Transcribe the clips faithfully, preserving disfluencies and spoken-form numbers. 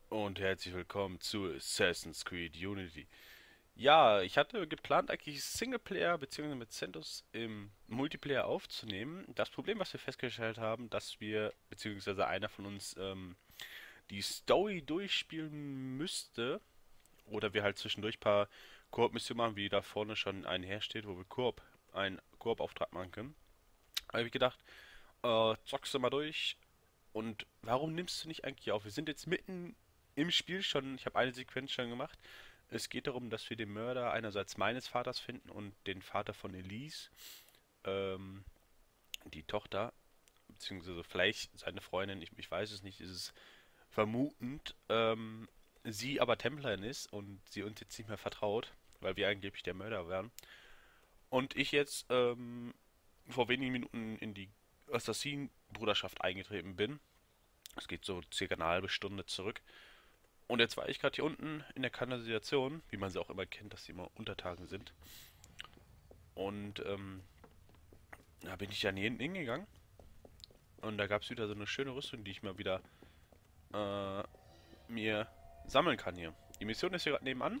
Und herzlich willkommen zu Assassin's Creed Unity. Ja, ich hatte geplant, eigentlich Singleplayer bzw. mit CentOS im Multiplayer aufzunehmen. Das Problem, was wir festgestellt haben, dass wir, beziehungsweise einer von uns, ähm, die Story durchspielen müsste. Oder wir halt zwischendurch ein paar Koop-Missionen machen, wie da vorne schon ein hersteht, wo wir Koop, einen Koop-Auftrag machen können. Da habe ich gedacht, äh, zockst du mal durch. Und warum nimmst du nicht eigentlich auf? Wir sind jetzt mitten im Spiel schon, ich habe eine Sequenz schon gemacht. Es geht darum, dass wir den Mörder einerseits meines Vaters finden und den Vater von Elise, ähm, die Tochter, beziehungsweise vielleicht seine Freundin, ich, ich weiß es nicht, ist es vermutend, ähm, sie aber Templerin ist und sie uns jetzt nicht mehr vertraut, weil wir angeblich der Mörder wären. Und ich jetzt ähm, vor wenigen Minuten in die Assassin-Bruderschaft eingetreten bin. Es geht so circa eine halbe Stunde zurück. Und jetzt war ich gerade hier unten in der Kanalisation, wie man sie auch immer kennt, dass sie immer Untertagen sind. Und ähm, da bin ich dann hier hinten hingegangen. Und da gab es wieder so eine schöne Rüstung, die ich mal wieder äh, mir sammeln kann hier. Die Mission ist hier gerade nebenan.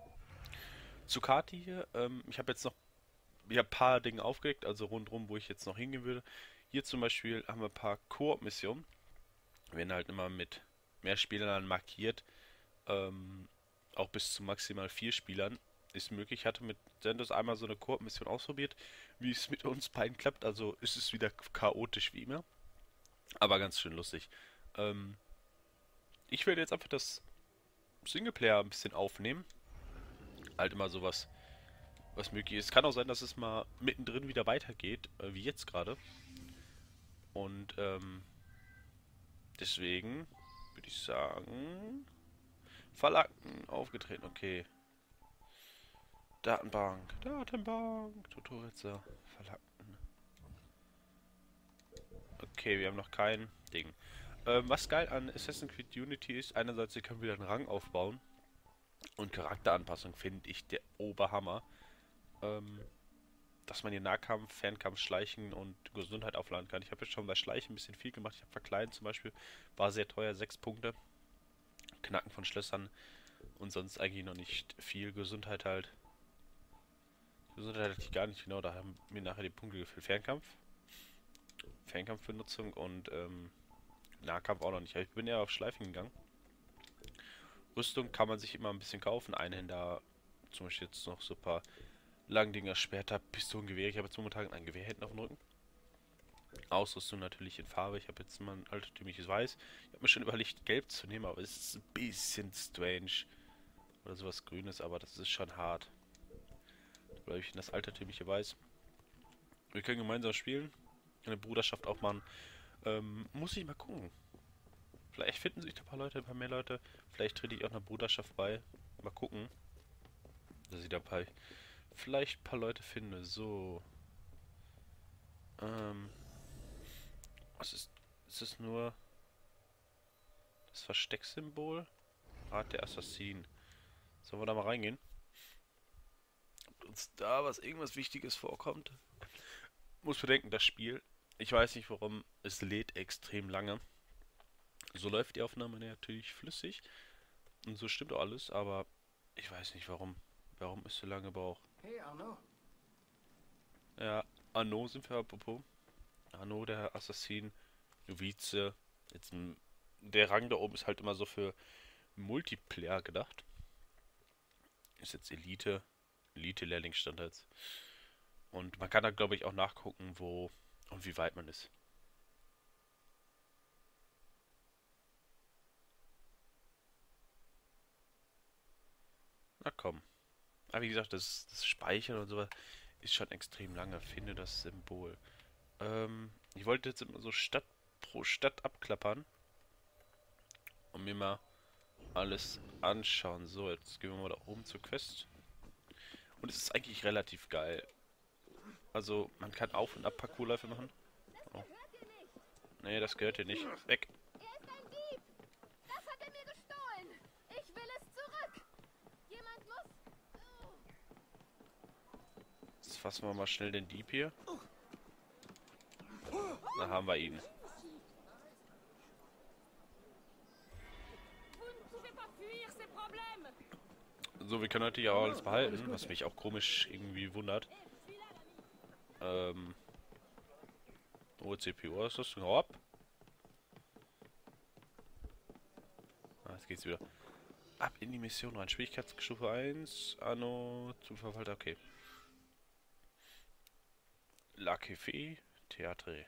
Zu Kati hier. Ähm, ich habe jetzt noch ich hab ein paar Dinge aufgelegt, also rundherum, wo ich jetzt noch hingehen würde. Hier zum Beispiel haben wir ein paar Koop-Missionen. Werden halt immer mit mehr Spielern markiert. Ähm, auch bis zu maximal vier Spielern ist möglich. Ich hatte mit Sendos einmal so eine Koop-Mission ausprobiert, wie es mit uns beiden klappt. Also ist es wieder chaotisch wie immer, aber ganz schön lustig. Ähm, ich werde jetzt einfach das Singleplayer ein bisschen aufnehmen. Halt immer sowas, was möglich ist. Kann auch sein, dass es mal mittendrin wieder weitergeht, äh, wie jetzt gerade. Und ähm, deswegen würde ich sagen, Verlagen aufgetreten. Okay. Datenbank, Datenbank, Tutorial, Verlagen. Okay, wir haben noch kein Ding. Ähm, was geil an Assassin's Creed Unity ist, einerseits, ihr könnt wieder einen Rang aufbauen und Charakteranpassung finde ich der Oberhammer. Ähm, dass man hier Nahkampf, Fernkampf, Schleichen und Gesundheit aufladen kann. Ich habe jetzt schon bei Schleichen ein bisschen viel gemacht. Ich habe Verkleiden zum Beispiel, war sehr teuer, sechs Punkte. Knacken von Schlössern und sonst eigentlich noch nicht viel. Gesundheit halt. Gesundheit hatte ich gar nicht genau, da haben mir nachher die Punkte gefehlt. Fernkampf, Fernkampfbenutzung und ähm, Nahkampf auch noch nicht. Ich bin eher auf Schleifen gegangen. Rüstung kann man sich immer ein bisschen kaufen. Einhänder, zum Beispiel jetzt noch so ein paar Langdinger, Schwerter, Pistolen, Gewehre. Ich habe jetzt momentan ein Gewehr hinten auf dem Rücken. Ausrüstung natürlich in Farbe. Ich habe jetzt mal ein altertümliches Weiß. Ich habe mir schon überlegt, Gelb zu nehmen, aber es ist ein bisschen strange. Oder sowas Grünes, aber das ist schon hart. Da bleibe ich in das altertümliche Weiß. Wir können gemeinsam spielen. Eine Bruderschaft aufmachen. Ähm, muss ich mal gucken. Vielleicht finden sich da ein paar Leute, ein paar mehr Leute. Vielleicht trete ich auch einer Bruderschaft bei. Mal gucken, dass ich da ein paar, vielleicht ein paar Leute finde. So. Ähm, was ist. Ist es nur das Verstecksymbol? Rat der Assassin. Sollen wir da mal reingehen? Ob uns da was irgendwas Wichtiges vorkommt? Muss bedenken, das Spiel. Ich weiß nicht warum. Es lädt extrem lange. So läuft die Aufnahme natürlich flüssig. Und so stimmt auch alles, aber ich weiß nicht warum. Warum es so lange braucht. Hey Arno, Ja, Anno sind wir apropos. Anno, der Assassin, Novize. Jetzt m- der Rang da oben ist halt immer so für Multiplayer gedacht. Ist jetzt Elite, Elite-Lehrlingsstand jetzt. Und man kann da glaube ich auch nachgucken, wo und wie weit man ist. Na komm. Aber wie gesagt, das, das Speichern und sowas ist schon extrem lange. Finde das Symbol. Ähm, ich wollte jetzt immer so Stadt pro Stadt abklappern und mir mal alles anschauen. So, jetzt gehen wir mal da oben zur Quest. Und es ist eigentlich relativ geil. Also, man kann Auf- und Ab-Parcours-Läufe machen. Oh. Nee, das gehört hier nicht. Weg. Er ist ein Dieb! Das hat er mir gestohlen! Ich will es zurück! Jemand muss... Jetzt fassen wir mal schnell den Dieb hier. Da haben wir ihn. So, wir können natürlich auch alles behalten, was mich auch komisch irgendwie wundert. Ähm. O C P U, was ist das? Hau ab. Ah, jetzt geht's wieder. Ab in die Mission rein. Schwierigkeitsstufe eins. Anno zum Verwalter. Okay. La Café Theatre.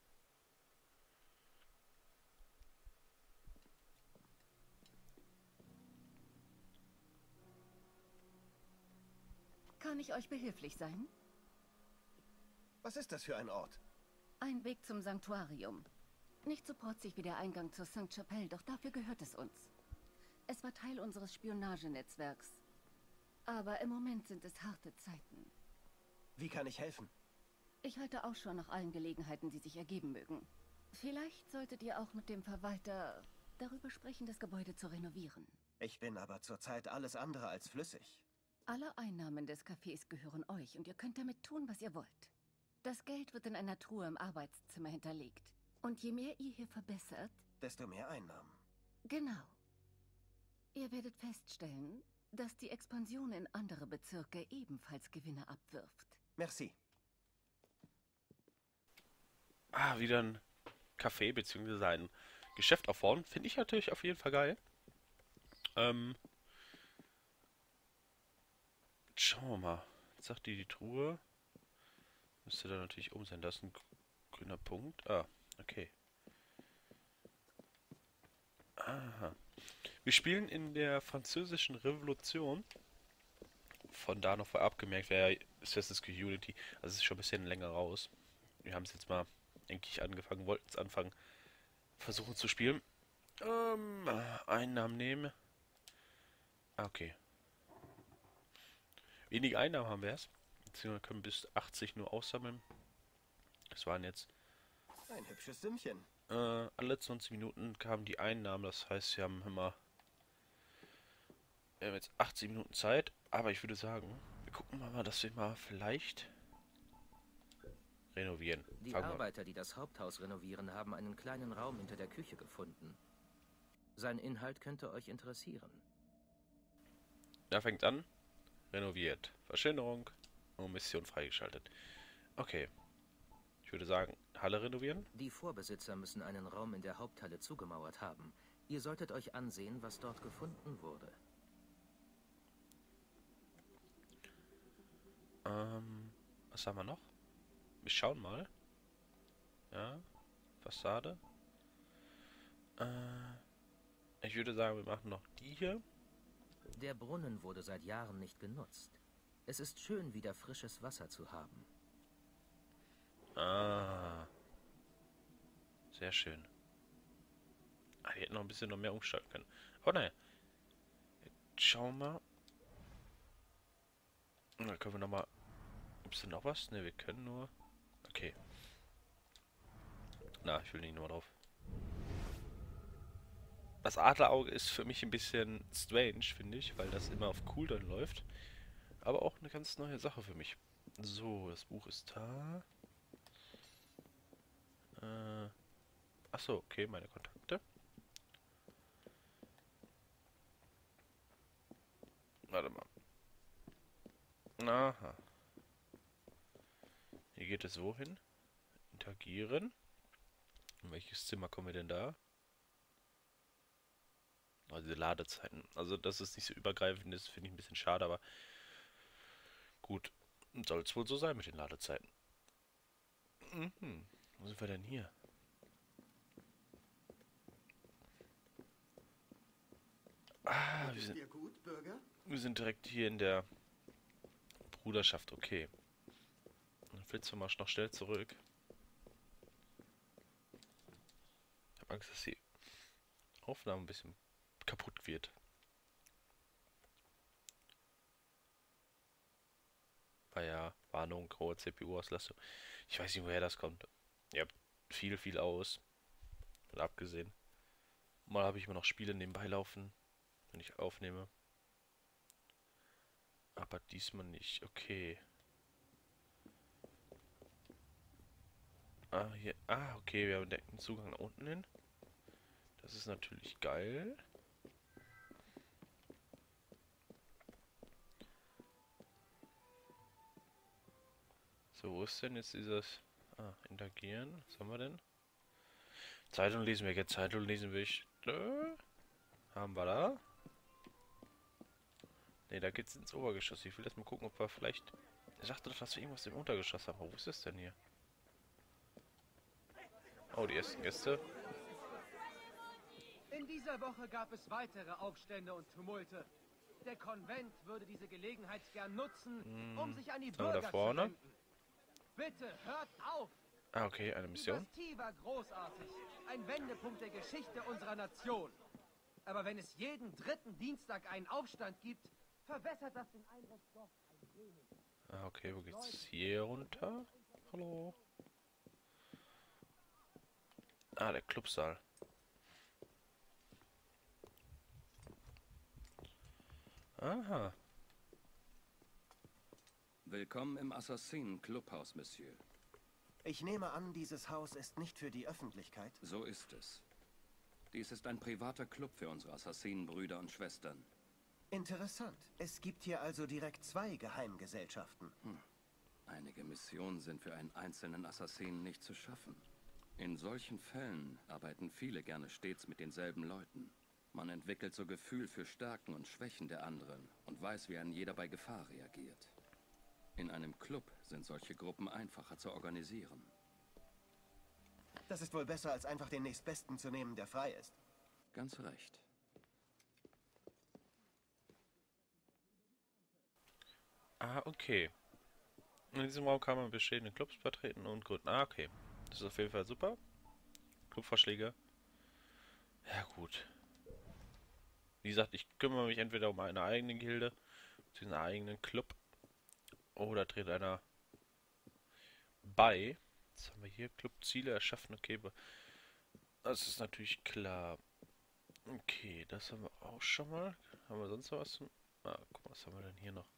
Kann ich euch behilflich sein? Was ist das für ein Ort? Ein Weg zum Sanktuarium. Nicht so protzig wie der Eingang zur Sainte-Chapelle, doch dafür gehört es uns. Es war Teil unseres Spionagenetzwerks. Aber im Moment sind es harte Zeiten. Wie kann ich helfen? Ich halte Ausschau nach allen Gelegenheiten, die sich ergeben mögen. Vielleicht solltet ihr auch mit dem Verwalter darüber sprechen, das Gebäude zu renovieren. Ich bin aber zurzeit alles andere als flüssig. Alle Einnahmen des Cafés gehören euch und ihr könnt damit tun, was ihr wollt. Das Geld wird in einer Truhe im Arbeitszimmer hinterlegt. Und je mehr ihr hier verbessert... Desto mehr Einnahmen. Genau. Ihr werdet feststellen, dass die Expansion in andere Bezirke ebenfalls Gewinne abwirft. Merci. Ah, wieder ein Café bzw. ein Geschäft aufbauen. Finde ich natürlich auf jeden Fall geil. Ähm... Schauen wir mal. Jetzt sagt die die Truhe. Müsste da natürlich um sein. Das ist ein grüner Punkt. Ah, okay. Aha. Wir spielen in der französischen Revolution. Von da noch vorab gemerkt, wäre Assassin's Creed Unity. Also es ist schon ein bisschen länger raus. Wir haben es jetzt mal, denke ich, angefangen, wollten es anfangen, versuchen zu spielen. Ähm, Einnahmen nehmen. Ah, okay. Wenige Einnahmen haben wir es. Beziehungsweise können bis achtzig nur aussammeln. Das waren jetzt... Ein hübsches Sümmchen. Äh, alle zwanzig Minuten kamen die Einnahmen. Das heißt, wir haben immer... Wir haben jetzt achtzig Minuten Zeit. Aber ich würde sagen, wir gucken mal, dass wir mal vielleicht... renovieren. Die Fangen wir. Arbeiter, die das Haupthaus renovieren, haben einen kleinen Raum hinter der Küche gefunden. Sein Inhalt könnte euch interessieren. Da fängt an. Renoviert. Verschönerung. Und Mission freigeschaltet. Okay. Ich würde sagen, Halle renovieren. Die Vorbesitzer müssen einen Raum in der Haupthalle zugemauert haben. Ihr solltet euch ansehen, was dort gefunden wurde. Ähm, was haben wir noch? Wir schauen mal. Ja. Fassade. Äh, ich würde sagen, wir machen noch die hier. Der Brunnen wurde seit Jahren nicht genutzt. Es ist schön, wieder frisches Wasser zu haben. Ah. Sehr schön. Ah, die hätten noch ein bisschen noch mehr umgestalten können. Oh nein. Jetzt schauen wir. Da können wir noch mal. Gibt es denn noch was? Ne, wir können nur. Okay. Na, ich will nicht nochmal drauf. Das Adlerauge ist für mich ein bisschen strange, finde ich, weil das immer auf Cooldown läuft. Aber auch eine ganz neue Sache für mich. So, das Buch ist da. Äh, achso, okay, meine Kontakte. Warte mal. Aha. Hier geht es wohin? Interagieren. In welches Zimmer kommen wir denn da? Also diese Ladezeiten. Also, dass es nicht so übergreifend ist, finde ich ein bisschen schade, aber gut. Soll es wohl so sein mit den Ladezeiten. Mhm. Wo sind wir denn hier? Ah, wir sind, gut, Bürger? wir sind direkt hier in der Bruderschaft. Okay. Dann flitzen wir mal noch schnell zurück. Ich habe Angst, dass die Aufnahme ein bisschen kaputt wird. Ah ja, Warnung, graue C P U-Auslastung. Ich weiß nicht, woher das kommt. Ihr habt viel, viel aus. Und abgesehen. Mal habe ich immer noch Spiele nebenbei laufen, wenn ich aufnehme. Aber diesmal nicht. Okay. Ah, hier. Ah, okay, wir haben den Zugang nach unten hin. Das ist natürlich geil. So, wo ist denn jetzt dieses... Ah, interagieren. Was haben wir denn? Zeitung lesen wir jetzt. Zeitung lesen wir. Äh, haben wir da? Ne, da geht's ins Obergeschoss. Ich will erst mal gucken, ob wir vielleicht... Er sagte doch, dass wir irgendwas im Untergeschoss haben. Aber wo ist das denn hier? Oh, die ersten Gäste. In dieser Woche gab es weitere Aufstände und Tumulte. Der Konvent würde diese Gelegenheit gern nutzen, hm, um sich an die da Bürger vorne. zu wenden. Bitte hört auf! Ah, okay, eine Die Mission. Bastille war großartig. Ein Wendepunkt der Geschichte unserer Nation. Aber wenn es jeden dritten Dienstag einen Aufstand gibt, verbessert das den Eindruck doch ein wenig. Ah, okay, wo geht's hier runter? Hallo? Ah, der Clubsaal. Aha. Willkommen im Assassinen-Clubhaus, Monsieur. Ich nehme an, dieses Haus ist nicht für die Öffentlichkeit. So ist es. Dies ist ein privater Club für unsere Assassinenbrüder und Schwestern. Interessant. Es gibt hier also direkt zwei Geheimgesellschaften. Hm. Einige Missionen sind für einen einzelnen Assassinen nicht zu schaffen. In solchen Fällen arbeiten viele gerne stets mit denselben Leuten. Man entwickelt so Gefühl für Stärken und Schwächen der anderen und weiß, wie ein jeder bei Gefahr reagiert. In einem Club sind solche Gruppen einfacher zu organisieren. Das ist wohl besser, als einfach den nächstbesten zu nehmen, der frei ist. Ganz recht. Ah, okay. In diesem Raum kann man bestehende Clubs vertreten und gründen. Ah, okay. Das ist auf jeden Fall super. Clubvorschläge. Ja, gut. Wie gesagt, ich kümmere mich entweder um eine eigene Gilde, einen eigenen Club, oder trete einer bei. Jetzt haben wir hier Clubziele erschaffen. Okay, das ist natürlich klar. Okay, das haben wir auch schon mal. Haben wir sonst noch was? Ah, guck mal, was haben wir denn hier noch?